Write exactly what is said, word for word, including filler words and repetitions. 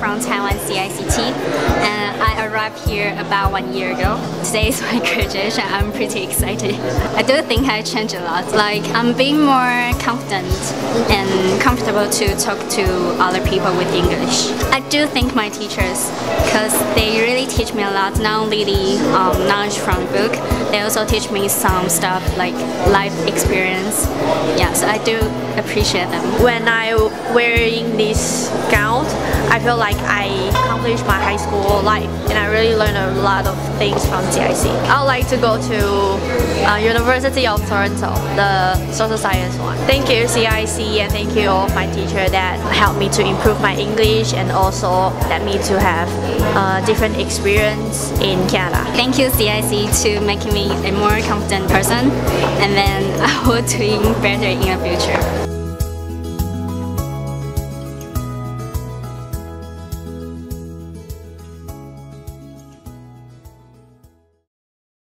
from Taiwan C I C T, and I arrived here about one year ago. Today is my graduation. I'm pretty excited. I do think I changed a lot. Like, I'm being more confident and comfortable to talk to other people with English. I do thank my teachers because they really teach me a lot, not only the um, knowledge from the book, they also teach me some stuff like life experience. Yeah, so I do appreciate them. When I wearing this gown, I feel like I accomplished my high school life, and I really learned a lot of things from C I C. I would like to go to uh, University of Toronto, the social science one. Thank you C I C, and thank you all of my teachers that helped me to improve my English and also let me to have a different experience in Canada. Thank you C I C to making me a more confident person, and then I will doing better in the future.